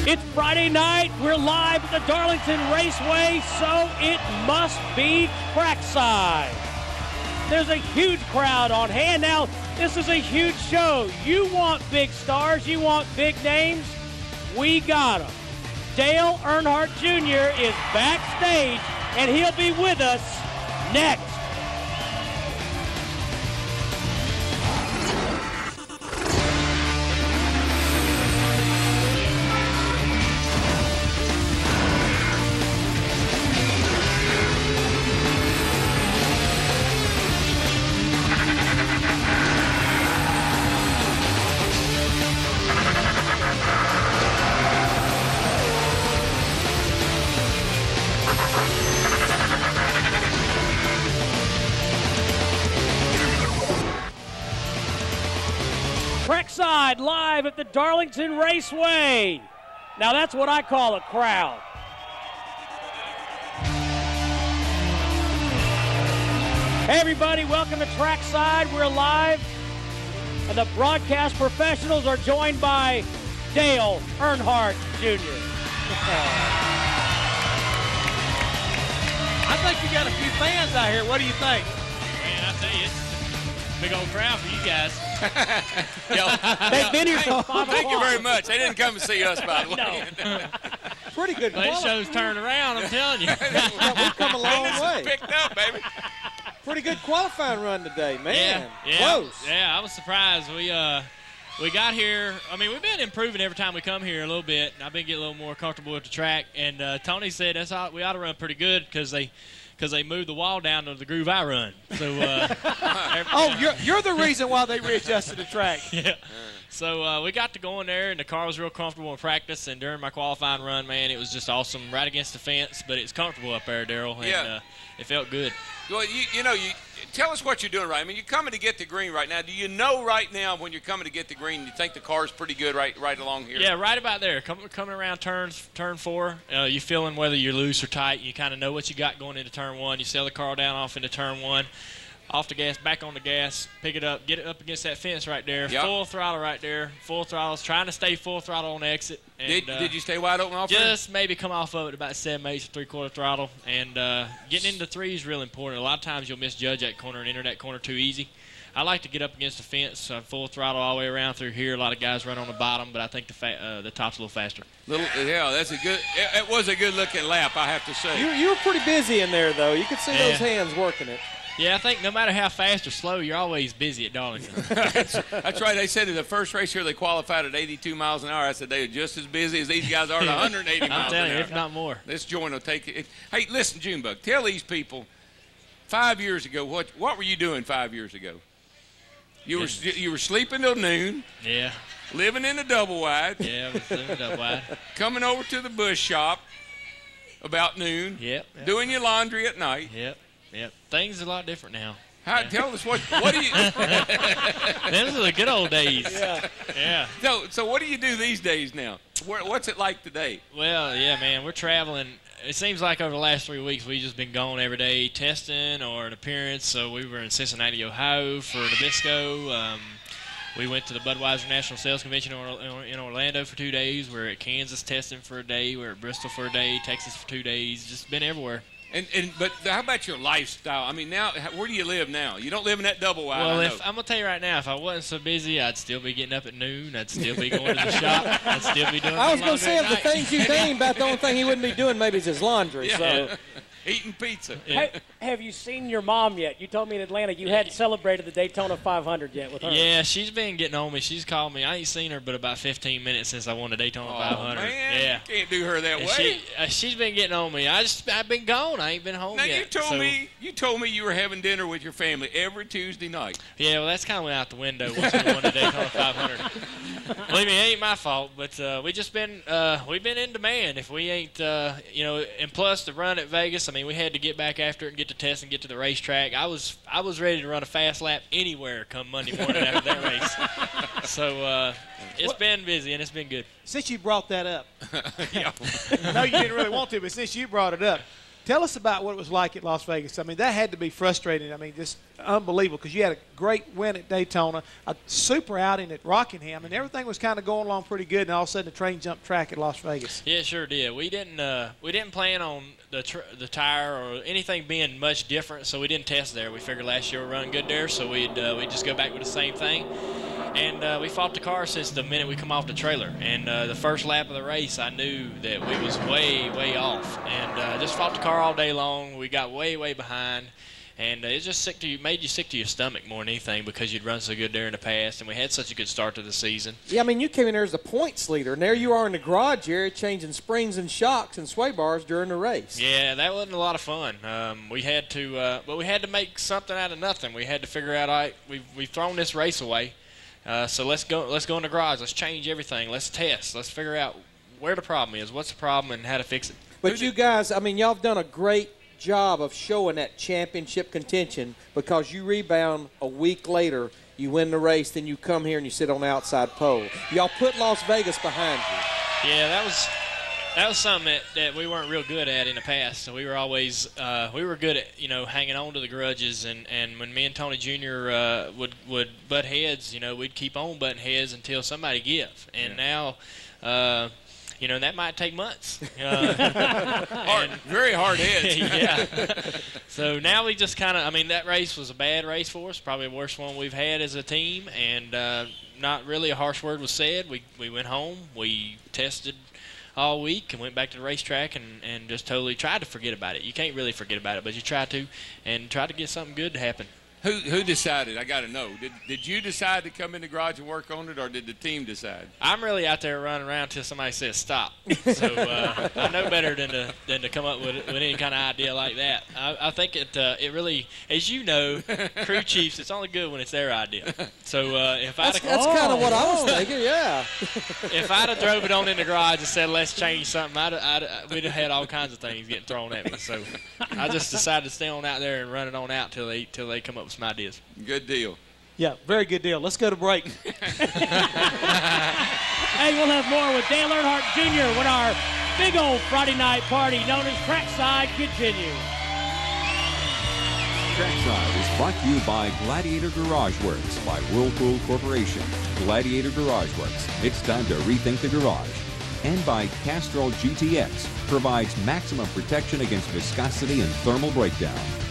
It's Friday night. We're live at the Darlington Raceway, so it must be trackside. There's a huge crowd on hand. Now, this is a huge show. You want big stars, you want big names, we got them. Dale Earnhardt Jr. is backstage, and he'll be with us next. Trackside live at the Darlington Raceway. Now that's what I call a crowd. Hey everybody, welcome to Trackside. We're live, and the broadcast professionals are joined by Dale Earnhardt Jr. I think you got a few fans out here. What do you think? Man, I tell you, it's a big old crowd for you guys. They've been here since 5 o'clock. Thank you very much. They didn't come to see us, by the way. No. Pretty good That show's turned around, I'm telling you. We've come a long This is way. picked up, baby. Pretty good qualifying run today, man. Yeah, Close. Yeah, I was surprised. We got here. I mean, we've been improving every time we come here a little bit. I've been getting a little more comfortable with the track. And Tony said we ought to run pretty good because they moved the wall down to the groove I run. So. You're the reason why they readjusted the track. Yeah. So we got to go in there, and the car was real comfortable in practice. And during my qualifying run, man, it was just awesome, right against the fence. But it's comfortable up there, Daryl. And Yeah. It felt good. Well, you tell us what you're doing right. I mean, you're coming to get the green right now. Do you know right now when you're coming to get the green, you think the car's pretty good right along here? Yeah, right about there. Coming around turn 4, you feeling whether you're loose or tight. You kind of know what you got going into turn 1. You sell the car down off into turn 1. Off the gas, back on the gas, pick it up, get it up against that fence right there. Yep. Full throttle right there. Full throttle. Trying to stay full throttle on the exit. And, Did you stay wide open off there? just maybe come off of it about 7/8 or 3/4 throttle. And getting into 3 is real important. A lot of times you'll misjudge that corner and enter that corner too easy. I like to get up against the fence, full throttle all the way around through here. A lot of guys run on the bottom, but I think the top's a little faster. That's a good. It was a good looking lap, I have to say. You were pretty busy in there, though. You could see those hands working it. Yeah, I think no matter how fast or slow, you're always busy at Darlington. That's right. They said in the first race here they qualified at 82 miles an hour. I said they are just as busy as these guys are at 180 miles I'm telling an you, hour. if not more. This joint will take it. Hey, listen, Junebug, tell these people 5 years ago, what were you doing 5 years ago? You were sleeping till noon, Yeah. living in the double wide, Yeah, I was living up wide. coming over to the bush shop about noon, Yep. doing your laundry at night. Yep. Things are a lot different now. Tell us what do you Those are the good old days. Yeah. so what do you do these days now? What's it like today? Well, yeah, man, we're traveling. It seems like over the last 3 weeks we've just been gone every day testing or an appearance. So we were in Cincinnati, Ohio for Nabisco. We went to the Budweiser National Sales Convention in Orlando for 2 days. We're at Kansas testing for a day. We're at Bristol for a day, Texas for 2 days. Just been everywhere. But how about your lifestyle? I mean, now where do you live now? You don't live in that double wide. Well, I know. I'm gonna tell you right now, if I wasn't so busy, I'd still be getting up at noon. I'd still be going to the shop. I'd still be doing. I was my going to say, laundry of the at night. things you named, about the only thing he wouldn't be doing maybe is his laundry. Yeah. So Eating pizza. Yeah. Hey, have you seen your mom yet? You told me in Atlanta you hadn't celebrated the Daytona 500 yet with her. Yeah, she's been getting on me. She's called me. I ain't seen her but about 15 minutes since I won the Daytona 500. Man, Yeah. you can't do her that And way. she's been getting on me. I've been gone. I ain't been home Now yet. you told me you were having dinner with your family every Tuesday night. Yeah, well, that's kind of went out the window once we won the Daytona 500. Believe me, it ain't my fault, but we've been in demand. If we ain't, and plus the run at Vegas, I mean, we had to get back after it and get to test and get to the racetrack. I was ready to run a fast lap anywhere come Monday morning after that race. So it's been busy and it's been good. since you brought that up, Yeah. I know you didn't really want to, but since you brought it up, Tell us about what it was like at Las Vegas. I mean, that had to be frustrating. I mean, just unbelievable because you had a great win at Daytona, a super outing at Rockingham, and everything was kind of going along pretty good, and all of a sudden the train jumped track at Las Vegas. Yeah, it sure did. We didn't plan on the tire or anything being much different, so we didn't test there. We figured last year we were running good there, so we'd just go back with the same thing. And we fought the car since the minute we come off the trailer. And the first lap of the race, I knew that we was way, way off. And just fought the car all day long. We got way, way behind. And it just made you sick to your stomach more than anything because you'd run so good there in the past, and we had such a good start to the season. Yeah, I mean, you came in there as the points leader, and there you are in the garage area changing springs and shocks and sway bars during the race. Yeah, that wasn't a lot of fun. We had to, but we had to make something out of nothing. We had to figure out, all right, we've thrown this race away. So let's go in the garage. Let's change everything. Let's test. Let's figure out where the problem is, what's the problem, and how to fix it. But you guys, I mean, y'all have done a great job of showing that championship contention because you rebound a week later, you win the race, then you come here and you sit on the outside pole. Y'all put Las Vegas behind you. Yeah, that was something that we weren't real good at in the past. So we were always we were good at hanging on to the grudges, and when me and Tony Jr. would butt heads, we'd keep on butting heads until somebody give. And now, that might take months. Very hard heads. Yeah. So now we just kind of, that race was a bad race for us, probably the worst one we've had as a team, and not really a harsh word was said. We went home, we tested all week and went back to the racetrack and just totally tried to forget about it. You can't really forget about it, but you try to, and try to get something good to happen. Who decided? I got to know. Did you decide to come in the garage and work on it, or did the team decide? I'm really out there running around until somebody says stop. So I know better than to come up with any kind of idea like that. I think it really, as you know, crew chiefs, it's only good when it's their idea. So if That's kind of what I was thinking, yeah. If I'd have drove it on in the garage and said let's change something, we'd have had all kinds of things getting thrown at me. So I just decided to stay on out there and run it on out till they come up with some ideas. Good deal. Yeah, very good deal. Let's go to break. Hey, we'll have more with Dale Earnhardt Jr. when our big old Friday night party known as Trackside continues. Trackside is brought to you by Gladiator Garage Works by Whirlpool Corporation. Gladiator Garage Works. It's time to rethink the garage. And by Castrol GTX. Provides maximum protection against viscosity and thermal breakdown.